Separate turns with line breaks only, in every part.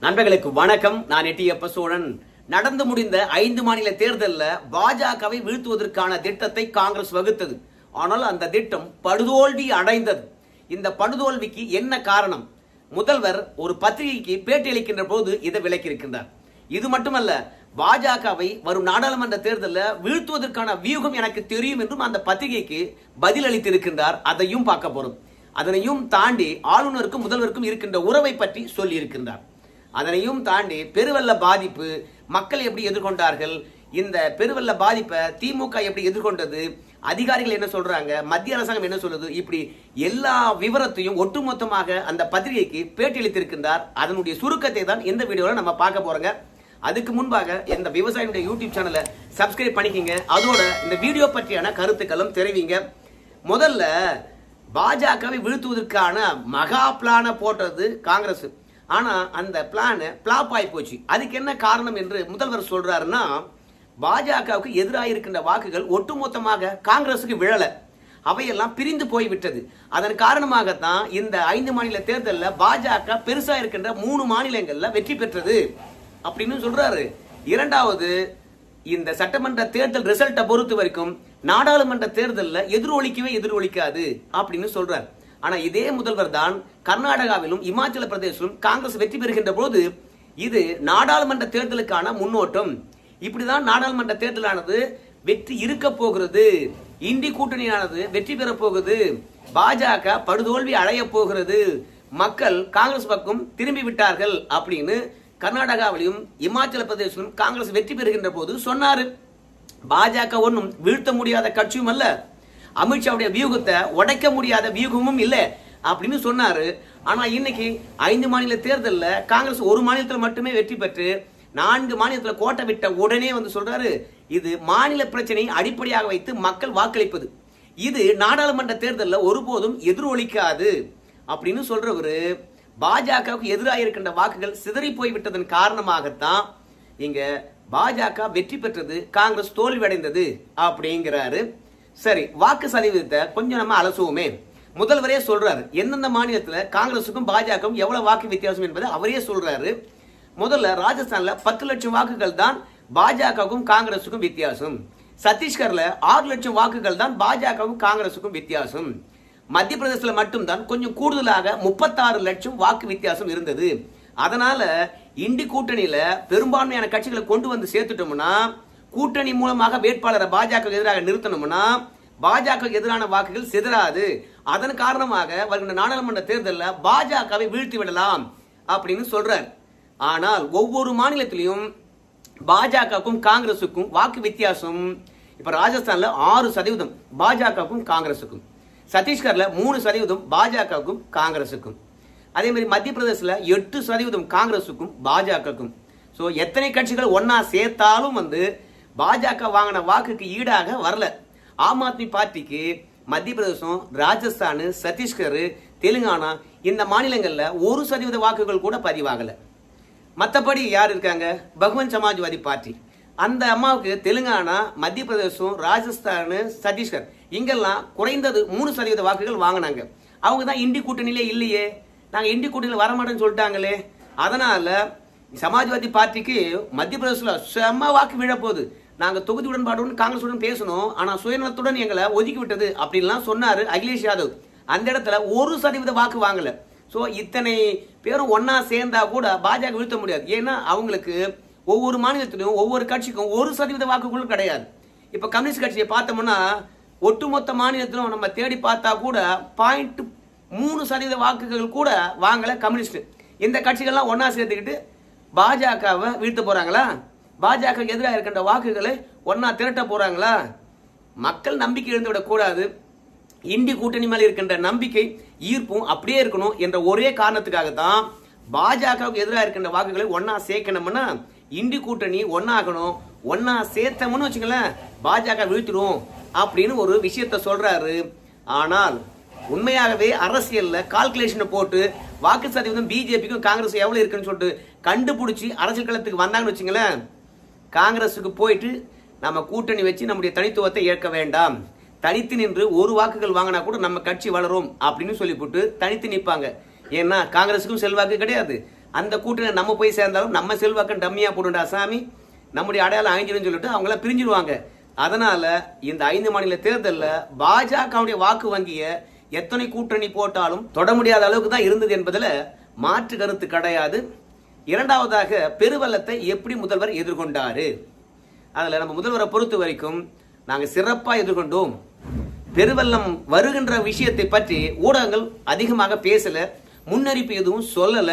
நண்பர்களுக்கு வணக்கம். நான் எட்டியப்ப சோழன். நடந்து முடிந்த 5 மாநில தேர்தலில் பாஜகவை வீழ்த்துவதற்கான திட்டத்தை காங்கிரஸ் வகுத்தது. ஆனால் அந்த திட்டம் படுதோல்வி அடைந்தது. இந்த படுதோல்விக்கு என்ன காரணம்? முதல்வர் ஒரு பத்திரிகைக்கு பேட்டி அளிக்கின்ற போது இதை விளக்கியிருக்கின்றார். இது மட்டுமல்ல, பாஜகவை வரும் நாடாளுமன்ற தேர்தலில் வீழ்த்துவதற்கான வியூகம் எனக்கு தெரியும் என்றும் அந்த பத்திரிகைக்கு பதில் அளித்திருக்கின்றார். அதையும் பார்க்க போறோம். அதனையும் தாண்டி ஆளுநருக்கும் முதல்வருக்கும் இருக்கின்ற உறவை பற்றி சொல்லி இருக்கின்றார். அதனையும் தாண்டி பெருவெள்ள பாதிப்பு மக்கள் எப்படி எதிர்கொண்டார்கள், இந்த பெருவெள்ள பாதிப்பை திமுக எப்படி எதிர்கொண்டது, அதிகாரிகள் என்ன சொல்றாங்க, மத்திய அரசாங்கம் என்ன சொல்லுது, இப்படி எல்லா விவரத்தையும் ஒட்டுமொத்தமாக அந்த பத்திரிகைக்கு பேட்டி அளித்திருக்கின்றார். அதனுடைய சுருக்கத்தை தான் இந்த வீடியோல நம்ம பார்க்க போறோங்க. அதுக்கு முன்பாக இந்த விவசாயினுடைய யூடியூப் சேனலை சப்ஸ்கிரைப் பண்ணிக்கிங்க. அதோட இந்த வீடியோ பற்றியான கருத்துக்களும் தெரிவிங்க. முதல்ல பாஜகவை வீழ்த்துவதற்கான மகா பிளான போட்டது காங்கிரஸ். ஆனா அந்த பிளான் பிளாப் ஆகி போச்சு. அதுக்கு என்ன காரணம் என்று முதல்வர் சொல்றாருன்னா, பாஜகவுக்கு எதிராக இருக்கின்ற வாக்குகள் ஒட்டுமொத்தமாக காங்கிரசுக்கு விழல, அவையெல்லாம் பிரிந்து போய்விட்டது. அதன் காரணமாகத்தான் இந்த 5 மாநில தேர்தலில் பாஜக பெருசா இருக்கின்ற 3 மாநிலங்கள்ல வெற்றி பெற்றது அப்படின்னு சொல்றாரு. இரண்டாவது, இந்த சட்டமன்ற தேர்தல் ரிசல்ட்டை பொறுத்த வரைக்கும் நாடாளுமன்ற தேர்தலில் எதிரொலிக்காது அப்படின்னு சொல்றார். ஆனா இதே முதல்வர் தான் கர்நாடகாவிலும் இமாச்சல பிரதேசத்திலும் காங்கிரஸ் வெற்றி பெறுகின்ற போது இது நாடாளுமன்ற தேர்தலுக்கான முன்னோட்டம், இப்படிதான் நாடாளுமன்ற தேர்தலானது வெற்றி இருக்க போகிறது, இந்தி கூட்டணியானது வெற்றி பெற போகுது, பாஜக படுதோல்வி அடைய போகிறது, மக்கள் காங்கிரஸ் பக்கம் திரும்பி விட்டார்கள் அப்படின்னு கர்நாடகாவிலும் இமாச்சல பிரதேசத்திலும் காங்கிரஸ் வெற்றி பெறுகின்ற போது சொன்னாரு. பாஜக ஒன்றும் வீழ்த்த முடியாத கட்சியும் அல்ல, அமித்ஷாவுடைய வியூகத்தை உடைக்க முடியாத வியூகமும் இல்லை அப்படின்னு சொன்னாரு. ஆனா இன்னைக்கு 5 மாநில தேர்தலில் காங்கிரஸ் ஒரு மாநிலத்தில் மட்டுமே வெற்றி பெற்று 4 மாநிலத்தில் கோட்டை விட்ட உடனே வந்து சொல்றாரு, இது மாநில பிரச்சனையை அடிப்படையாக வைத்து மக்கள் வாக்களிப்பது, இது நாடாளுமன்ற தேர்தலில் ஒருபோதும் எதிரொலிக்காது அப்படின்னு சொல்றவரு பாஜகவுக்கு எதிராக இருக்கின்ற வாக்குகள் சிதறி போய்விட்டதன் காரணமாகத்தான் இங்க பாஜக வெற்றி பெற்றது, காங்கிரஸ் தோல்வி அடைந்தது அப்படிங்கிறாரு. சரி, வாக்கு சதவீதத்தை கொஞ்சம் நம்ம அலசுவோமே. முதல்வரே சொல்றாரு எந்தெந்த மாநிலத்தில் காங்கிரசுக்கும் பாஜகவும் எவ்வளவு வாக்கு வித்தியாசம் என்பதை அவரே சொல்றாரு. முதல்ல ராஜஸ்தான்ல 10 லட்சம் வாக்குகள் தான் பாஜகவுக்கும் காங்கிரசுக்கும் வித்தியாசம். சத்தீஸ்கர்ல 6 லட்சம் வாக்குகள் தான் பாஜகவுக்கும் காங்கிரசுக்கும் வித்தியாசம். மத்திய பிரதேசத்துல மட்டும்தான் கொஞ்சம் கூடுதலாக 36 லட்சம் வாக்கு வித்தியாசம் இருந்தது. அதனால இண்டி கூட்டணியில பெரும்பான்மையான கட்சிகளை கொண்டு வந்து சேர்த்துட்டோம்னா, கூட்டணி மூலமாக வேட்பாளரை பாஜக எதிராக நிறுத்தணும்னா பாஜக எதிரான வாக்குகள் சிதறாது. அதன் காரணமாக வருகின்ற நாடாளுமன்ற தேர்தலில் பாஜகவை வீழ்த்தி விடலாம் அப்படின்னு சொல்றார். ஆனால் ஒவ்வொரு மாநிலத்திலையும் பாஜகவுக்கும் காங்கிரசுக்கும் வாக்கு வித்தியாசம் இப்ப ராஜஸ்தான்ல 6% பாஜகவுக்கும் காங்கிரசுக்கும், சத்தீஸ்கர்ல 3% பாஜகவுக்கும் காங்கிரசுக்கும், அதே மாதிரி மத்திய பிரதேசல 8% காங்கிரசுக்கும் பாஜகவுக்கும். சோ எத்தனை கட்சிகள் ஒன்னா சேர்த்தாலும் வந்து பாஜக வாங்கின வாக்குக்கு ஈடாக வரல. ஆம் ஆத்மி பார்ட்டிக்கு மத்திய பிரதேசம், ராஜஸ்தான், சத்தீஸ்கர், தெலுங்கானா இந்த மாநிலங்கள்ல 1% வாக்குகள் கூட பதிவாகல. மற்றபடி யார் இருக்காங்க? பகுவன் சமாஜ்வாதி பார்ட்டி, அந்த அம்மாவுக்கு தெலுங்கானா, மத்திய பிரதேசம், ராஜஸ்தான், சத்தீஸ்கர் இங்கெல்லாம் குறைந்தது 3% வாக்குகள் வாங்கினாங்க. அவங்க தான் இண்டி கூட்டணியிலே இல்லையே, நாங்க இண்டி கூட்டணியில் வரமாட்டேன்னு சொல்லிட்டாங்களே. அதனால சமாஜ்வாதி பார்ட்டிக்கு மத்திய பிரதேசத்துல செம்ம வாக்கு விழப்போகுது, நாங்க தொகுதி உடன்பாடுடன் காங்கிரசுடன் பேசணும், ஆனா சுயநலத்துடன் எங்களை ஒதுக்கி விட்டது அப்படின்லாம் சொன்னாரு அகிலேஷ் யாதவ். அந்த இடத்துல 1% வாக்கு வாங்கல. சோ இத்தனை பேரும் ஒன்னா சேர்ந்தா கூட பாஜக வீழ்த்த முடியாது. ஏன்னா அவங்களுக்கு ஒவ்வொரு மாநிலத்திலும் ஒவ்வொரு கட்சிக்கும் 1% வாக்குகளும் கிடையாது. இப்ப கம்யூனிஸ்ட் கட்சியை பார்த்தோம்னா ஒட்டுமொத்த மாநிலத்திலும் நம்ம தேடி பார்த்தா கூட 0.3% வாக்குகள் கூட வாங்கல கம்யூனிஸ்ட். இந்த கட்சிகள்லாம் ஒன்னா சேர்த்துக்கிட்டு பாஜகவை வீழ்த்த போறாங்களா? பாஜக எதிராக இருக்கின்ற வாக்குகளை ஒன்னா திரட்ட போறாங்களா? மக்கள் நம்பிக்கை இழந்து விடக் கூடாது. இண்டி கூட்டணி மேல இருக்கின்ற நம்பிக்கை ஈர்ப்பும் அப்படியே இருக்கணும் என்ற ஒரே காரணத்துக்காகத்தான் பாஜகவுக்கு எதிராக இருக்கின்ற வாக்குகளை ஒன்னா சேர்க்கணும்னா இண்டி கூட்டணி ஒன்னாகணும். ஒன்னா சேர்த்தோம்னு வச்சுங்களேன், பாஜக வீழ்த்திடும் அப்படின்னு ஒரு விஷயத்த சொல்றாரு. ஆனால் உண்மையாகவே அரசியல்ல கால்குலேஷனை போட்டு வாக்கு சதவீதம் பிஜேபிக்கும் காங்கிரஸ் எவ்வளவு இருக்குன்னு சொல்லிட்டு கண்டுபிடிச்சி அரசியல் களத்துக்கு வந்தாங்கன்னு வச்சுங்களேன், காங்கிரஸுக்கு போயிட்டு நம்ம கூட்டணி வச்சு நம்முடைய தனித்துவத்தை ஏற்க வேண்டாம், தனித்து நின்று 1 வாக்குகள் வாங்கினா கூட நம்ம கட்சி வளரும் அப்படின்னு சொல்லிவிட்டு தனித்து நிற்பாங்க. ஏன்னா காங்கிரஸுக்கும் செல்வாக்கு கிடையாது, அந்த கூட்டணி நம்ம போய் சேர்ந்தாலும் நம்ம செல்வாக்கம் டம்மியா போடுண்டா சாமி, நம்முடைய அடையாளம் அழிஞ்சிடும் சொல்லிட்டு அவங்கள பிரிஞ்சிருவாங்க. அதனால இந்த 5 மாநில தேர்தலில் பாஜகவுடைய வாக்கு வங்கிய எத்தனை கூட்டணி போட்டாலும் தொட முடியாத அளவுக்கு தான் இருந்தது என்பதில் மாற்று கருத்து கிடையாது. இரண்டாவதாக, பெருவெள்ளத்தை எப்படி முதல்வர் எதிர்கொண்டாரு? அதுல நம்ம முதல்வரை பொறுத்த வரைக்கும் நாங்க சிறப்பா எதிர்கொண்டோம். பெருவெள்ளம் வருகின்ற விஷயத்தை பற்றி ஊடகங்கள் அதிகமாக பேசல, முன்னறிப்பு எதுவும் சொல்லல.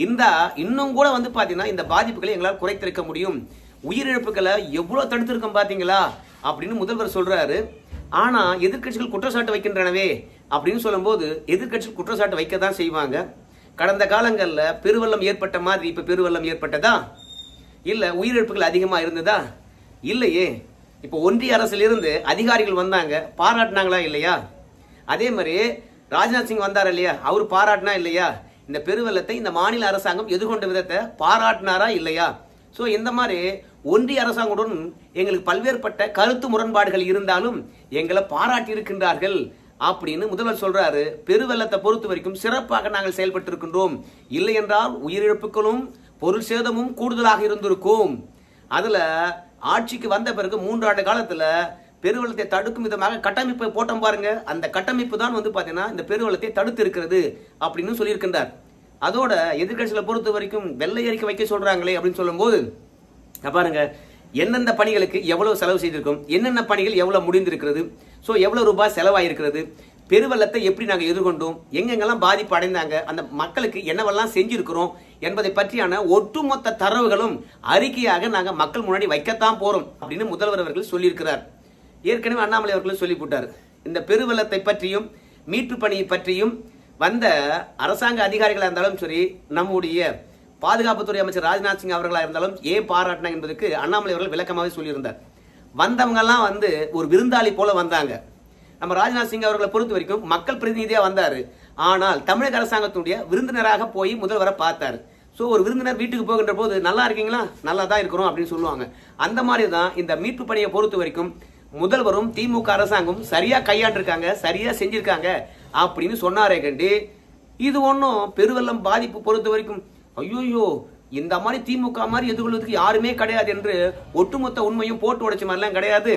இன்னும் கூட வந்து பாத்தீங்கன்னா இந்த பாதிப்புகளை எங்களால் குறைத்திருக்க முடியும், உயிரிழப்புகளை எவ்வளவு தடுத்திருக்கோம் பாத்தீங்களா அப்படின்னு முதல்வர் சொல்றாரு. ஆனா எதிர்கட்சிகள் குற்றச்சாட்டு வைக்கின்றனவே அப்படின்னு சொல்லும் போது எதிர்கட்சிகள் குற்றச்சாட்டு வைக்கத்தான் செய்வாங்க. கடந்த காலங்களில் பெருவெள்ளம் ஏற்பட்ட மாதிரி இப்ப பெருவெள்ளம் ஏற்பட்டதா? இல்ல உயிரிழப்புகள் அதிகமா இருந்ததா? இல்லையே. இப்ப ஒன்றிய அரசிலிருந்து அதிகாரிகள் வந்தாங்க, பாராட்டினாங்களா இல்லையா? அதே மாதிரி ராஜ்நாத் சிங் வந்தார் இல்லையா, அவர் பாராட்டினா இல்லையா? இந்த பெருவெள்ளத்தை இந்த மாநில அரசாங்கம் எதிர்கொண்ட விதத்தை பாராட்டினாரா இல்லையா? சோ இந்த மாதிரி ஒன்றிய அரசாங்கத்துடன் எங்களுக்கு பல்வேறுபட்ட கருத்து முரண்பாடுகள் இருந்தாலும் எங்களை பாராட்டி இருக்கின்றார்கள் அப்படின்னு முதல்வர் சொல்றாரு. பெருவெள்ளத்தை பொறுத்த வரைக்கும் சிறப்பாக நாங்கள் செயல்பட்டு இருக்கின்றோம், இல்லை என்றால் உயிரிழப்புகளும் பொருள் சேதமும் கூடுதலாக இருந்திருக்கும். அதுல ஆட்சிக்கு வந்த பிறகு 3 ஆண்டு காலத்துல பெருவெள்ளத்தை தடுக்கும் விதமாக கட்டமைப்பை போட்டோம் பாருங்க, அந்த கட்டமைப்பு தான் வந்து பாத்தீங்கன்னா இந்த பெருவெள்ளத்தை தடுத்து இருக்கிறது அப்படின்னு சொல்லியிருக்கின்றார். அதோட எதிர்கட்சிகளை பொறுத்த வரைக்கும் வெள்ளை அறிக்கை வைக்க சொல்றாங்களே அப்படின்னு சொல்லும் போது பாருங்க, எந்தெந்த பணிகளுக்கு எவ்வளவு செலவு செய்திருக்கோம், என்னென்ன பணிகள் எவ்வளவு முடிந்திருக்கிறது, சோ எவ்வளவு ரூபாய் செலவாயிருக்கிறது, பெருவெள்ளத்தை எப்படி நாங்கள் எதிர்கொண்டோம், எங்கெங்கெல்லாம் பாதிப்பு அடைந்தாங்க, அந்த மக்களுக்கு என்னவெல்லாம் செஞ்சிருக்கிறோம் என்பதை பற்றியான ஒட்டுமொத்த தரவுகளும் அறிக்கையாக நாங்க மக்கள் முன்னாடி வைக்கத்தான் போறோம் அப்படின்னு முதல்வர் அவர்கள் சொல்லியிருக்கிறார். ஏற்கனவே அண்ணாமலை அவர்களும் சொல்லி போட்டார். இந்த பெருவெள்ளத்தை பற்றியும் மீட்பு பணியை பற்றியும் வந்த அரசாங்க அதிகாரிகளாக இருந்தாலும் சரி, நம்முடைய பாதுகாப்புத்துறை அமைச்சர் ராஜ்நாத் சிங் அவர்களாக இருந்தாலும் ஏன் பாராட்டினா என்பதற்கு அண்ணாமலை அவர்கள் விளக்கமாகவே சொல்லியிருந்தார். வந்தவங்க எல்லாம் வந்து ஒரு விருந்தாளி போல வந்தாங்க. நம்ம ராஜ்நாத் சிங் அவர்களை பொறுத்த வரைக்கும் மக்கள் பிரதிநிதியா வந்தாரு, ஆனால் தமிழக அரசாங்கத்துடைய விருந்தினராக போய் முதல்வரை பார்த்தாரு. சோ ஒரு விருந்தினர் வீட்டுக்கு போகின்ற போது நல்லா இருக்கீங்களா, நல்லா தான் இருக்கிறோம் அப்படின்னு சொல்லுவாங்க. அந்த மாதிரி தான் இந்த மீட்பு பணியை பொறுத்த வரைக்கும் முதல்வரும் திமுக அரசாங்கம் சரியா கையாண்டிருக்காங்க, சரியா செஞ்சிருக்காங்க அப்படின்னு சொன்னாரே கண்டு, இது ஒன்னும் பெருவெள்ளம் பாதிப்பு பொறுத்த வரைக்கும் ஐயோ இந்த மாதிரி திமுக மாதிரி எதிர்கொள்வதற்கு யாருமே கிடையாது என்று ஒட்டுமொத்த உண்மையும் போட்டு உடைச்ச மாதிரிலாம் கிடையாது.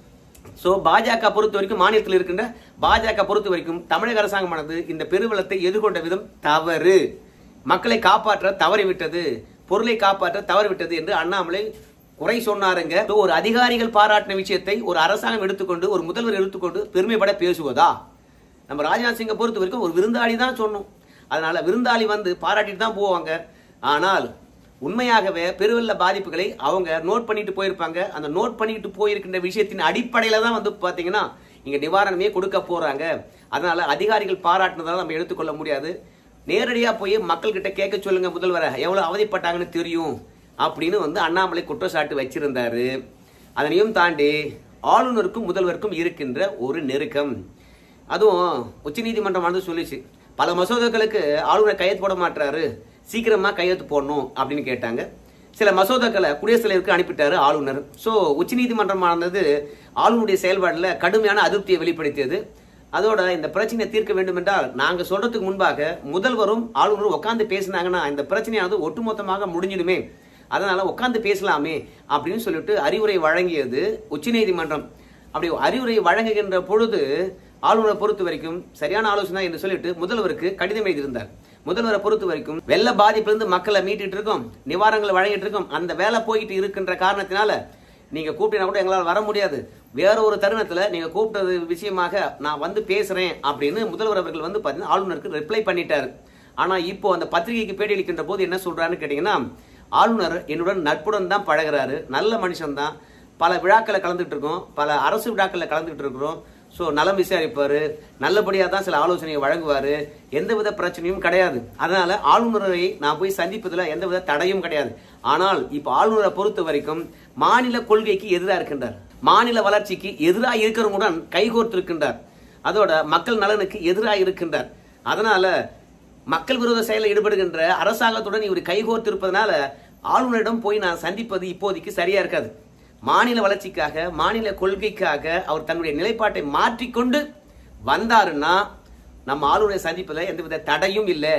சோ பாஜக பொறுத்த வரைக்கும், மாநிலத்தில் இருக்கின்ற பாஜக பொறுத்த வரைக்கும் தமிழக அரசாங்கமானது இந்த பெருவெள்ளத்தை எதிர்கொண்ட விதம் தவறு, மக்களை காப்பாற்ற தவறிவிட்டது, பொருளை காப்பாற்ற தவறிவிட்டது என்று அண்ணாமலை குறை சொன்னாருங்க. ஒரு அதிகாரிகள் பாராட்டின விஷயத்தை ஒரு அரசாங்கம் எடுத்துக்கொண்டு, ஒரு முதல்வர் எடுத்துக்கொண்டு பெருமைப்பட பேசுவதா? நம்ம ராஜ்நாத் சிங்கை பொறுத்த வரைக்கும் ஒரு விருந்தாளி தான் சொன்னோம். அதனால விருந்தாளி வந்து பாராட்டிட்டு தான் போவாங்க. ஆனால் உண்மையாகவே பெருவெள்ள பாதிப்புகளை அவங்க நோட் பண்ணிட்டு போயிருப்பாங்க. அந்த நோட் பண்ணிட்டு போயிருக்கின்ற விஷயத்தின் அடிப்படையில தான் வந்து பாத்தீங்கன்னா இங்க நிவாரணமே கொடுக்க போறாங்க. அதனால அதிகாரிகள் பாராட்டினதால நம்ம எடுத்துக்கொள்ள முடியாது. நேரடியா போய் மக்கள் கிட்ட கேட்க சொல்லுங்க, முதல்வரை எவ்வளவு அவதிப்பட்டாங்கன்னு தெரியும் அப்படின்னு வந்து அண்ணாமலை குற்றச்சாட்டு வச்சிருந்தாரு. அதனையும் தாண்டி ஆளுநருக்கும் முதல்வருக்கும் இருக்கின்ற ஒரு நெருக்கம், அதுவும் உச்சநீதிமன்றம் வந்து சொல்லிச்சு, பல மசோதாக்களுக்கு ஆளுநர் கையெழுத்து போட மாட்டாரு, சீக்கிரமா கையெழுத்து போடணும் அப்படின்னு கேட்டாங்க. சில மசோதாக்களை குடியரசுத் தலைவருக்கு அனுப்பிட்டாரு ஆளுநர். சோ உச்சநீதிமன்றமானது ஆளுநருடைய செயல்பாடுல கடுமையான அதிருப்தியை வெளிப்படுத்தியது. அதோட இந்த பிரச்சனையை தீர்க்க வேண்டும் என்றால் நாங்க சொல்றதுக்கு முன்பாக முதல்வரும் ஆளுநரும் உட்கார்ந்து பேசினாங்கன்னா இந்த பிரச்சனையானது ஒட்டுமொத்தமாக முடிஞ்சிடுமே, அதனால உட்கார்ந்து பேசலாமே அப்படின்னு சொல்லிட்டு அறிவுரை வழங்கியது உச்சநீதிமன்றம். அப்படி அறிவுரை வழங்குகின்ற பொழுது ஆளுநரை பொறுத்த வரைக்கும் சரியான ஆலோசனை என்று சொல்லிட்டு முதல்வருக்கு கடிதம் எழுதியிருந்தார். முதல்வரை பொறுத்த வரைக்கும் வெள்ள பாதிப்பிலிருந்து மக்களை மீட்டிட்டு இருக்கோம், நிவாரணங்களை வழங்கிட்டு இருக்கோம், அந்த வேலை போயிட்டு இருக்கின்ற காரணத்தினால நீங்க கூப்பிட்டா கூட எங்களால் வர முடியாது, வேற ஒரு தருணத்துல நீங்க கூப்பிட்டது விஷயமாக நான் வந்து பேசுறேன் அப்படின்னு முதல்வர் அவர்கள் வந்து பாத்தீங்கன்னா ஆளுநருக்கு ரிப்ளை பண்ணிட்டாரு. ஆனா இப்போ அந்த பத்திரிகைக்கு பேட்டி அளிக்கின்ற போது என்ன சொல்றாருன்னு கேட்டீங்கன்னா, ஆளுநர் என்னுடன் நட்புடன் தான் பழகிறாரு, நல்ல மனுஷன் தான், பல விழாக்களை கலந்துட்டு இருக்கோம், பல அரசு விழாக்களை கலந்துட்டு இருக்கிறோம், சோ நலம் விசாரிப்பாரு, நல்லபடியா தான் சில ஆலோசனையை வழங்குவாரு, எந்தவித பிரச்சனையும் கிடையாது. அதனால ஆளுநரை நான் போய் சந்திப்பதுல எந்தவித தடையும் கிடையாது. ஆனால் இப்ப ஆளுநரை பொறுத்த வரைக்கும் மாநில கொள்கைக்கு எதிராக இருக்கின்றார், மாநில வளர்ச்சிக்கு எதிராக இருக்கிறவங்களுடன் கைகோர்த்திருக்கின்றார், அதோட மக்கள் நலனுக்கு எதிராக இருக்கின்றார். அதனால மக்கள் விரோத செயலில் ஈடுபடுகின்ற அரசாங்கத்துடன் இவர் கைகோர்த்திருப்பதனால ஆளுநரிடம் போய் நான் சந்திப்பது இப்போதைக்கு சரியா இருக்காது. மாநில வளர்ச்சிக்காக, மாநில கொள்கைக்காக அவர் தன்னுடைய நிலைப்பாட்டை மாற்றிக்கொண்டு வந்தாருன்னா நம்ம ஆளுநரை சந்திப்பதில் எந்தவித தடையும் இல்லை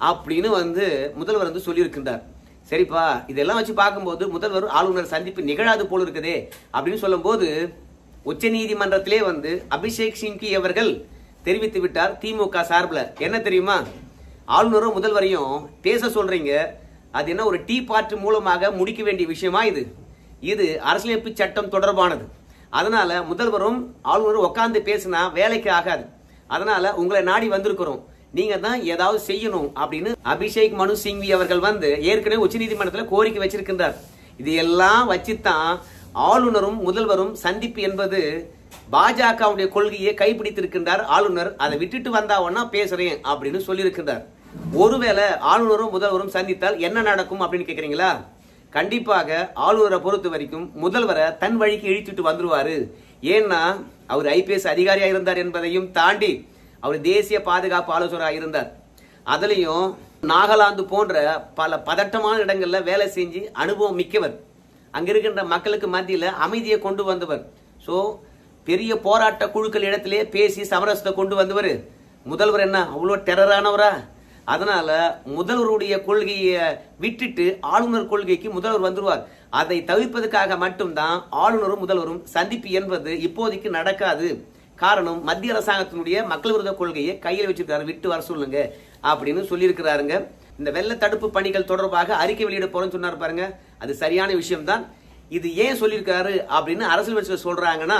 அப்படின்னு முதல்வர் சொல்லியிருக்கின்றார். சரிப்பா, இதெல்லாம் வச்சு பார்க்கும்போது முதல்வர் ஆளுநர் சந்திப்பு நிகழாது போல இருக்குதே அப்படின்னு சொல்லும் போது உச்ச நீதிமன்றத்திலே அபிஷேக் சிங்வி அவர்கள் தெரிவித்து விட்டார். திமுக சார்பில் என்ன தெரியுமா, ஆளுநரும் முதல்வரையும் பேச சொல்றீங்க, அது என்ன ஒரு டீ பார்ட்டி மூலமாக முடிக்க வேண்டிய விஷயமா? இது அரசியலமைப்பு சட்டம் தொடர்பானது. அதனால முதல்வரும் ஆளுநரும் உட்கார்ந்து பேசினா வேலைக்கு ஆகாது. அதனால உங்களை நாடி வந்திருக்கிறோம், நீங்க தான் ஏதாவது செய்யணும் அப்படின்னு அபிஷேக் மனு சிங்வி அவர்கள் ஏற்கனவே உச்ச நீதிமன்றத்தில் கோரிக்கை வச்சிருக்கின்றார். இது எல்லாம் வச்சுதான் ஆளுநரும் முதல்வரும் சந்திப்பு என்பது பாஜகவுடைய கொள்கையை கைப்பிடித்திருக்கின்றார் ஆளுநர். அதை விட்டுட்டு வந்தாவன்னா பேசுறேன் அப்படின்னு சொல்லியிருக்கின்றார். ஒருவேளை ஆளுநரும் முதல்வரும் சந்தித்தால் என்ன நடக்கும் அப்படின்னு கேக்குறீங்களா? கண்டிப்பாக ஆளுநரை பொறுத்த வரைக்கும் முதல்வரை தன் வழிக்கு இழுத்துட்டு வந்துருவாரு. ஏன்னா அவர் IPS அதிகாரியா இருந்தார் என்பதையும் தாண்டி அவர் தேசிய பாதுகாப்பு ஆலோசகராக இருந்தார். அதுலயும் நாகாலாந்து போன்ற பல பதட்டமான இடங்கள்ல வேலை செஞ்சு அனுபவம் மிக்கவர். அங்க இருக்கின்ற மக்களுக்கு மத்தியில அமைதியை கொண்டு வந்தவர். சோ பெரிய போராட்ட குழுக்கள் இடத்திலே பேசி சமரசத்தை கொண்டு வந்தவர். முதல்வர் என்ன அவ்வளவு டெரரானவரா? அதனால முதல்வருடைய கொள்கையை விட்டுட்டு ஆளுநர் கொள்கைக்கு முதல்வர் வந்துருவார். அதை தவிர்ப்பதற்காக மட்டும்தான் ஆளுநரும் முதல்வரும் சந்திப்பு என்பது இப்போதைக்கு நடக்காது. காரணம், மத்திய அரசாங்கத்தினுடைய மக்கள் விரோத கொள்கையை கையில் வச்சிருக்காரு, விட்டு வர சொல்லுங்க அப்படின்னு சொல்லியிருக்கிறாருங்க. இந்த வெள்ள தடுப்பு பணிகள் தொடர்பாக அறிக்கை வெளியிட போறேன்னு சொன்னார் பாருங்க, அது சரியான விஷயம் தான். இது ஏன் சொல்லியிருக்காரு அப்படின்னு அரசியல் விமர்சகர்கள் சொல்றாங்கன்னா,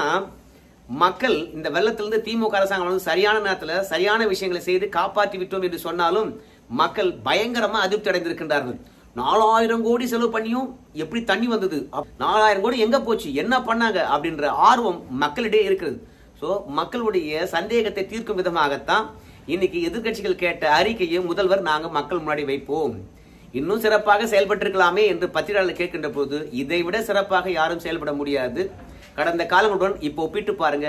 மக்கள் இந்த வெள்ளத்திலிருந்து திமுக அரசாங்கம் சரியான நேரத்தில் சரியான விஷயங்களை செய்து காப்பாற்றி விட்டோம் என்று சொன்னாலும் மக்கள் பயங்கரமா அதிருப்தி அடைந்திருக்கின்றார்கள். 4000 கோடி செலவு பண்ணியும் எப்படி தண்ணி வந்தது, 4000 கோடி எங்க போச்சு, என்ன பண்ணாங்க அப்படின்ற ஆர்வம் மக்களிடையே இருக்கிறது. சோ மக்களுடைய சந்தேகத்தை தீர்க்கும் விதமாகத்தான் இன்னைக்கு எதிர்கட்சிகள் கேட்ட அறிக்கையை முதல்வர் நாங்க மக்கள் முன்னாடி வைப்போம், இன்னும் சிறப்பாக செயல்பட்டிருக்கலாமே என்று பத்திரிகையாளர் கேட்கின்ற போது இதை விட சிறப்பாக யாரும் செயல்பட முடியாது. கடந்த காலங்களுடன் இப்போ ஒப்பிட்டு பாருங்க.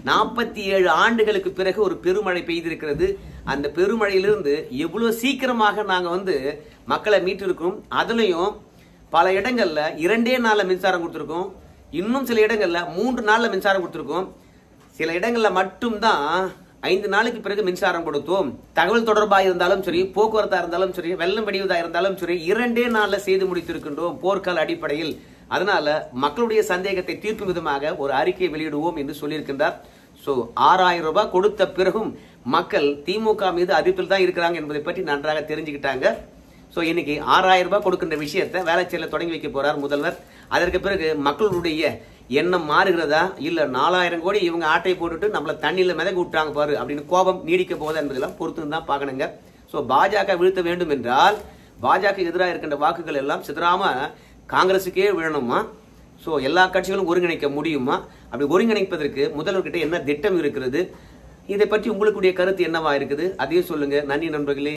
47 ஆண்டுகளுக்கு பிறகு ஒரு பெருமழை பெய்திருக்கிறது. அந்த பெருமழையிலிருந்து எவ்வளவு சீக்கிரமாக நாங்க மக்களை மீட்டிருக்கோம். அதுலயும் பல இடங்கள்ல 2 நாள்ல மின்சாரம் கொடுத்திருக்கோம். இன்னும் சில இடங்கள்ல 3 நாள்ல மின்சாரம் கொடுத்திருக்கோம். சில இடங்கள்ல மட்டும்தான் 5 நாளுக்கு பிறகு மின்சாரம் கொடுத்தோம். தகவல் தொடர்பாக இருந்தாலும் சரி, போக்குவரத்தா இருந்தாலும் சரி, வெள்ளம் வெடிவதா இருந்தாலும் சரி, 2 நாள்ல செய்து முடித்திருக்கின்றோம் போர்க்கால அடிப்படையில். அதனால மக்களுடைய சந்தேகத்தை தீர்க்கும் விதமாக ஒரு அறிக்கை வெளியிடுவோம் என்று சொல்லியிருக்கின்றார். சோ 6000 ரூபாய் கொடுத்த பிறகும் மக்கள் திமுக மீது அதிருப்தியில் தான் இருக்கிறாங்க என்பதை பற்றி நன்றாக தெரிஞ்சுக்கிட்டாங்க. சோ இன்னைக்கு 6000 ரூபாய் கொடுக்கின்ற விஷயத்தை வேளச்சேரியில் தொடங்கி வைக்க போறார் முதல்வர். அதற்கு பிறகு மக்களுடைய எண்ணம் மாறுகிறதா, இல்ல 4000 கோடி இவங்க ஆட்டை போட்டுட்டு நம்மள தண்ணியில மிதக்க விட்டாங்க பாரு அப்படின்னு கோபம் நீடிக்க போகுதா என்பதெல்லாம் பொறுத்து தான் பார்க்கணுங்க. சோ பாஜக வீழ்த்த வேண்டும் என்றால் பாஜக எதிராக இருக்கின்ற வாக்குகள் எல்லாம் சிதறாம காங்கிரசுக்கே விழணுமா? சோ எல்லா கட்சிகளும் ஒருங்கிணைக்க முடியுமா? அப்படி ஒருங்கிணைப்பதற்கு முதல்வர்கிட்ட என்ன திட்டம் இருக்கிறது? இதை பற்றி உங்களுடைய கருத்து என்னவா இருக்குது? அதையும் சொல்லுங்க. நன்றி நண்பர்களே.